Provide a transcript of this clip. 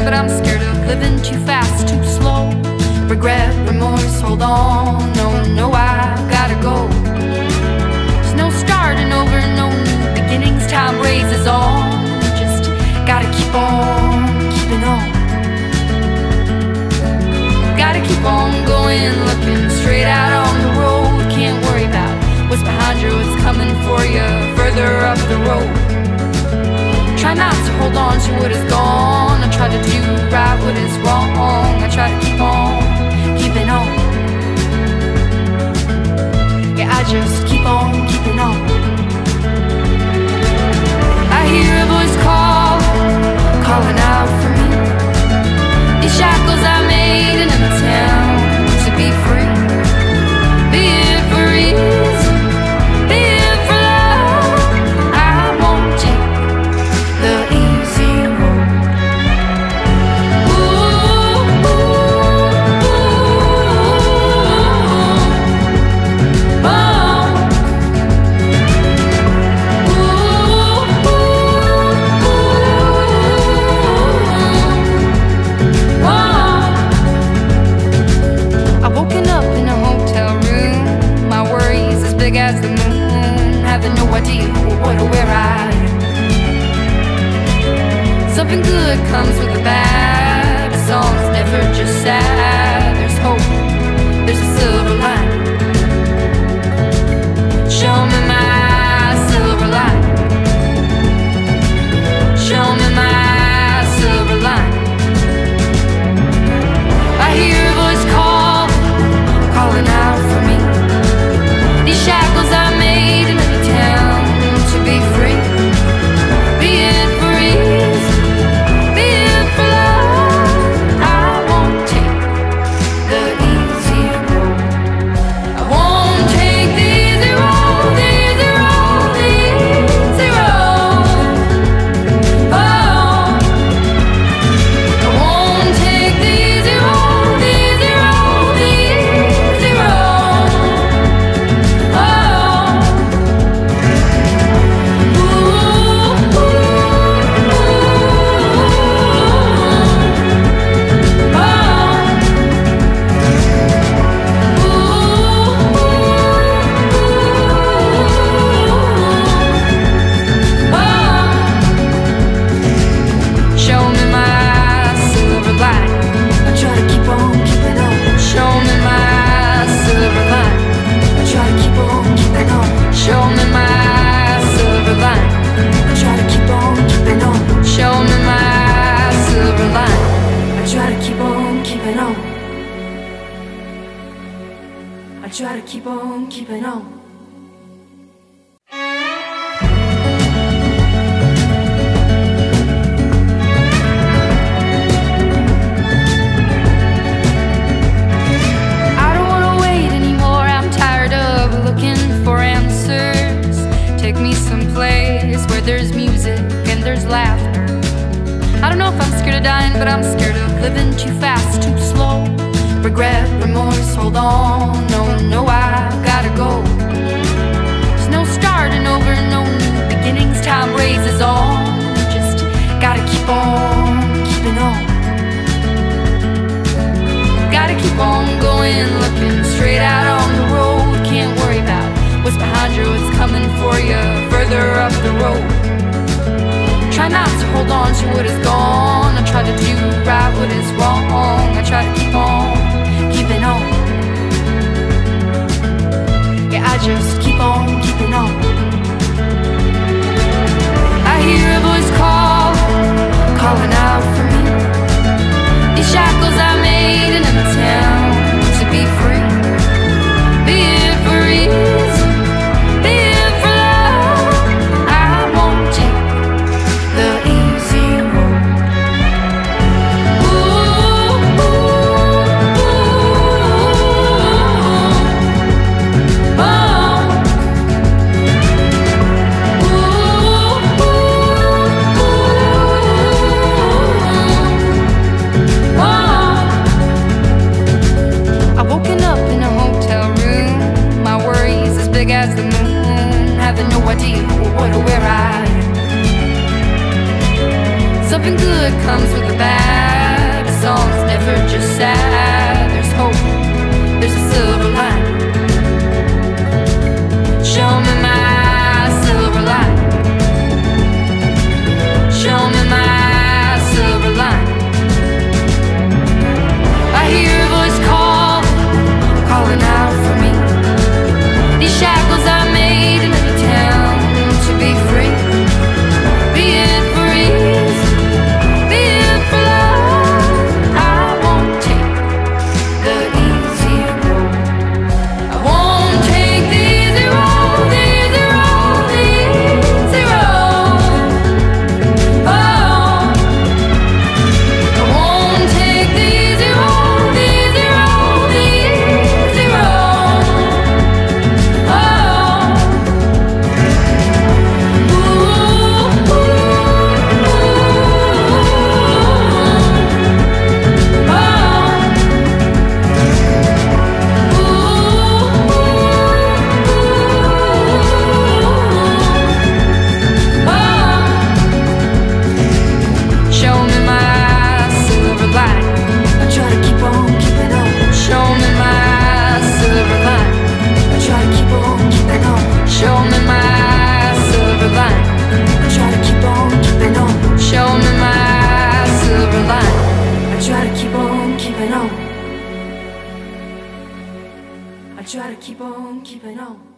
but I'm scared of living too fast, too slow. Regret, remorse, hold on. No, no, I've gotta go. There's no starting over, no new beginnings. Time raises on. Just gotta keep on keeping on. Gotta keep on going, looking straight out on the road. Can't worry about what's behind you, what's coming for you further up the road. Try not to hold on to what is gone. I try to do right what is wrong. I try to keep on keeping on. Yeah, I just keep on keeping on. I hear a voice calling out for me. These shackles I made in a town to be free. Be it for ease, be it for love. I won't take the easy road. Ooh, ooh, ooh, oh. As the moon, having no idea what or where I am. Something good comes with the bad. A song's never just sad. There's hope, there's a silver line. Show me my silver line. Show me my silver line. I hear a voice calling out for me. These shackles I made in a town to be free. Be it for ease, be it for love. I won't take the easy road. I won't take the easy road, the easy road, the easy road. Oh, I won't take the easy road, the easy road, the easy road. I try to keep on keeping on. I don't wanna wait anymore. I'm tired of looking for answers. Take me someplace where there's music and there's laughter. I don't know if I'm scared of dying, but I'm scared of living too fast, too slow. Regret, remorse, hold on. No, no, I've gotta go. There's no starting over, no new beginnings. Time raises on. Just gotta keep on keeping on. Gotta keep on going, looking straight out on the road. Can't worry about what's behind you, what's coming for you further up the road. Try not to hold on to what is gone. I try to do right what is wrong. I try to keep on keeping on. Yeah, I just keep on keeping on. I hear a voice calling out for me. These shackles I made in a town to be free. Be it for ease, be it for love. I won't take the easy road. Ooh, ooh, ooh, oh. Ooh, oh. I've woken up in a hotel room. My worries as big as the moon. Having no idea what or where I am. Something good comes with the bad. A song's never just sad. There's hope, there's a silver lining. Show me my silver lining. Show me my silver lining. I hear a voice calling out for me. These shackles I made in any town to be free. Be it for ease, be it for love. I won't take the easy road. I won't take the easy road, the easy road, the easy road. Oh, I won't take the easy road, the easy road, the easy road. Oh, ooh, ooh, show me my silver lining. I try to keep on keeping on. Show me my silver lining. I try to keep on keeping on. Show me my silver lining. I try to keep on keeping on. Show me my silver lining. I try to keep on keeping on. I try to keep on keeping on.